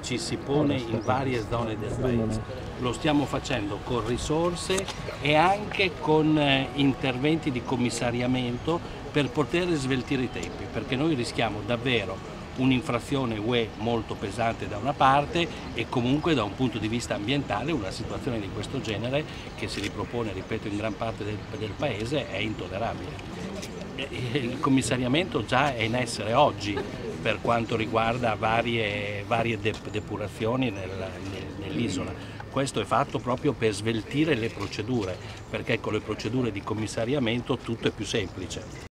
ci si pone in varie zone del paese. Lo stiamo facendo con risorse e anche con interventi di commissariamento per poter sveltire i tempi, perché noi rischiamo davvero un'infrazione UE molto pesante da una parte e comunque da un punto di vista ambientale una situazione di questo genere che si ripropone, ripeto, in gran parte del paese è intollerabile. Il commissariamento già è in essere oggi per quanto riguarda varie depurazioni nell'isola. Questo è fatto proprio per sveltire le procedure, perché con le procedure di commissariamento tutto è più semplice.